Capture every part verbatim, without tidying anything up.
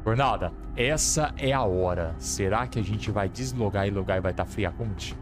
Jornada, essa é a hora. Será que a gente vai deslogar e logar e vai estar free a conte?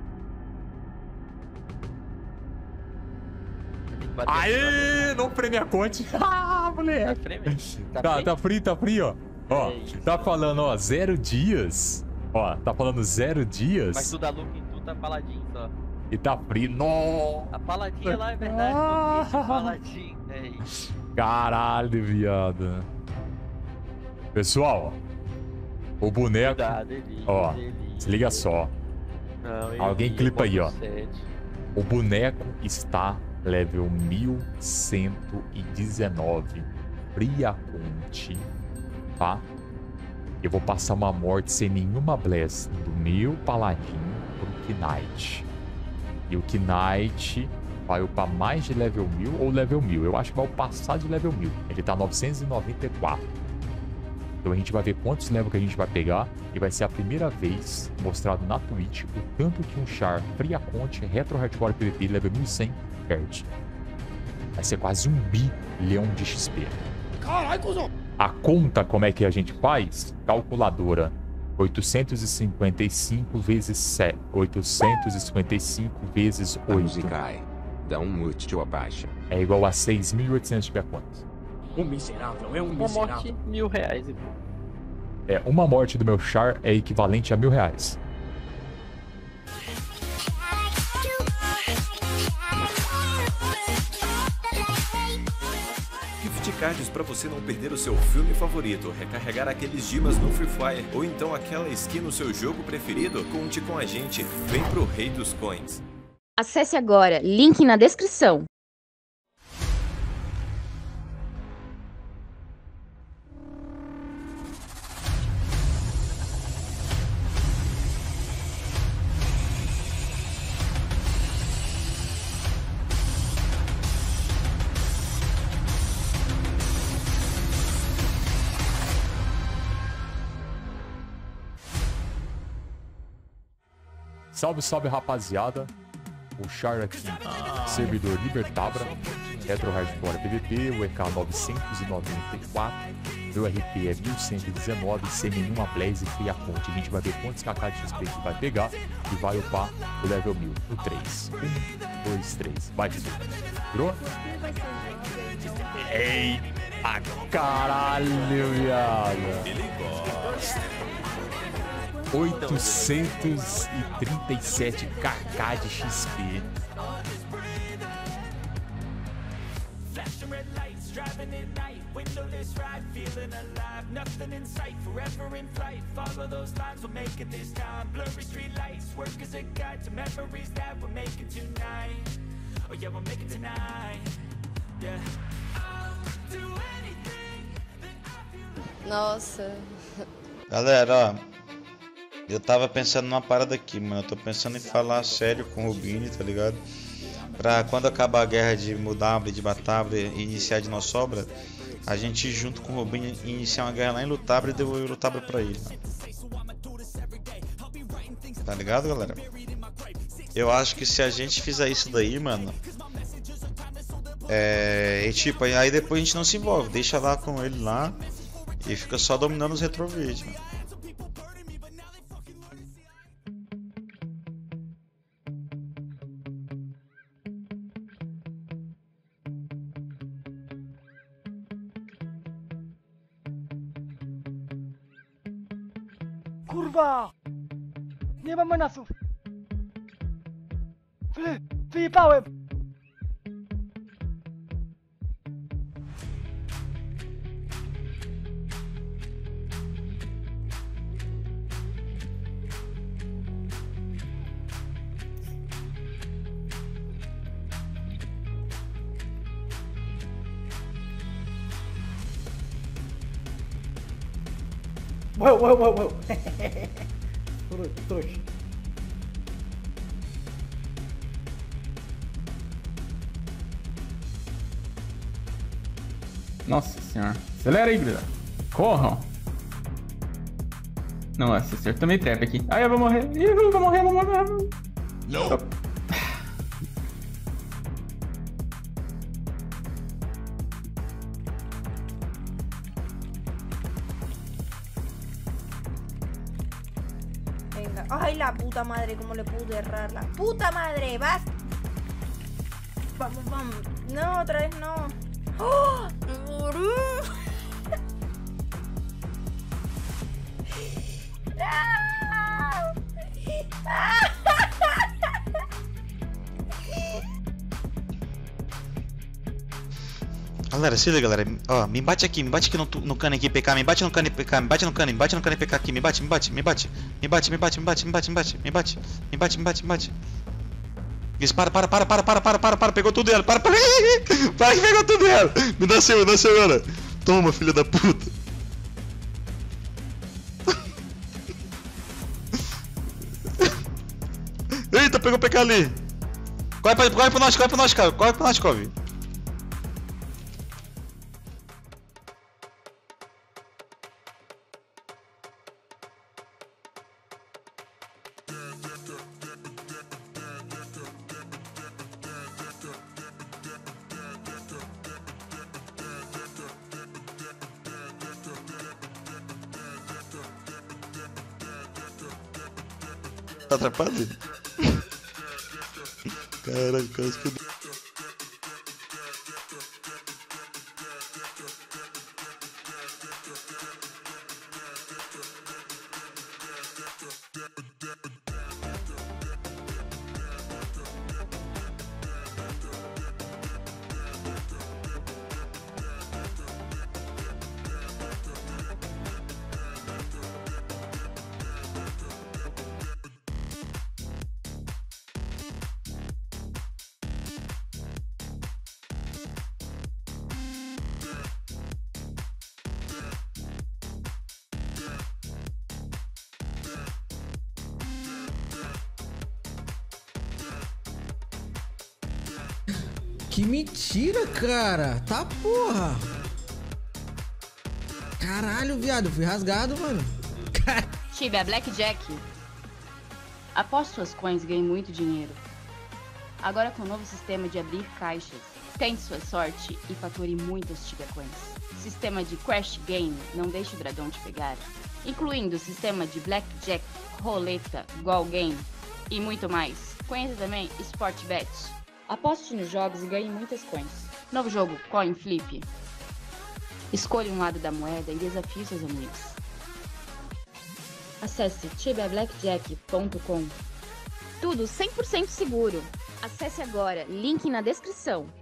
Aê, não preme a conte. Ah, moleque. Tá, Tá, tá free, tá free, ó. Ó, tá falando, ó, zero dias. Ó, tá falando zero dias. Mas tu dá look em tu, tá paladinho só. E tá free. Nossa. A paladinha lá é verdade. Ah. Paladinho, é isso. Caralho, viado. Pessoal, o boneco. Cuidado, ele, Ó, ele, se liga só. Não, ele, Alguém clipa aí, ó. sete. O boneco está level mil cento e dezenove. Fria Conte, tá? Eu vou passar uma morte sem nenhuma bless do meu paladino pro Knight. E o Knight vai upar mais de level mil ou level mil. Eu acho que vai passar de level mil. Ele tá novecentos e noventa e quatro. Então a gente vai ver quantos levels que a gente vai pegar. E vai ser a primeira vez mostrado na Twitch o tanto que um Char Fria Conte Retro Hardcore P V P level mil e cem perde. Vai ser quase um bilhão de X P. Caralho, cuzão! A conta, como é que a gente faz? Calculadora. oitocentos e cinquenta e cinco vezes sete. oitocentos e cinquenta e cinco vezes oito. Dá um mute de abaixa. É igual a seis mil e oitocentos de contas. Um miserável, é um Uma miserável. morte, mil reais. E... É, uma morte do meu Char é equivalente a mil reais. Gift cards para você não perder o seu filme favorito, recarregar aqueles dimas no Free Fire ou então aquela skin no seu jogo preferido? Conte com a gente, vem pro Rei dos Coins. Acesse agora, link na descrição. Salve, salve, rapaziada. O Char aqui, servidor Libertabra, Retro Hardcore P V P, o E K novecentos e noventa e quatro, meu R P é mil cento e dezenove, sem nenhuma blaze e a conta. A gente vai ver quantos K K de X P que vai pegar e vai upar o level mil. No três. um, dois, três. Vai, Fizu. Virou? Eita, caralho, viado. Ele gosta. oitocentos e trinta e sete K K de X P. Nossa. Galera, ó. Eu tava pensando numa parada aqui, mano. Eu tô pensando em falar sério com o Rubini, tá ligado? Pra quando acabar a guerra de Mudabre, de Batabre e iniciar de Nossobra, a gente junto com o Rubini iniciar uma guerra lá em Lutabre e devolver Lutabre pra ele, mano. Tá ligado, galera? Eu acho que se a gente fizer isso daí, mano, é... E tipo, aí depois a gente não se envolve. Deixa lá com ele lá e fica só dominando os retrovídeos, mano. Kurwa! Nie mam menasów! Wy, wyjebałem! Wow, wow, wow, wow! Trouxa, trouxa. Nossa senhora. Acelera aí, Grila. Corram. Nossa senhora, também trap aqui. Ai, eu vou morrer. Ih, eu vou morrer, eu vou morrer. Não. venga. Ay, la puta madre, cómo le pude errar. La puta madre, vas. Vamos, vamos. No, otra vez no. ¡Oh! Galera, se liga, galera. Ó, me bate aqui, me bate aqui no, no cano aqui, P K, me bate no cano P K, me bate no cano, me bate no cano P K aqui, me bate, me bate, me bate, me bate, me bate, me bate, me bate, me bate, me bate, me bate, me bate, me bate. Isso, para, para, para, para, para, para, para, para, pegou tudo dela, para, para, para que pegou tudo dela. Me dá seu, me dá seu, galera. Toma, filha da puta. Eita, pegou o P K ali. Corre pra, corre pro nós, corre pro nós, cara, corre pro nós, Cove. Tá atrapado? Caralho, quase que eu... Que mentira, cara. Tá porra. Caralho, viado. Fui rasgado, mano. Tibia Blackjack. Aposte suas coins e ganhe muito dinheiro. Agora com o novo sistema de abrir caixas, tente sua sorte e fature muitas Tibia Coins. Sistema de Crash Game, não deixe o dragão te pegar. Incluindo o sistema de Blackjack, Roleta, Goal Game e muito mais. Conheça também Sportbet. Aposte nos jogos e ganhe muitas coins. Novo jogo, Coin Flip. Escolha um lado da moeda e desafie seus amigos. Acesse tibia blackjack ponto com. Tudo cem por cento seguro. Acesse agora, link na descrição.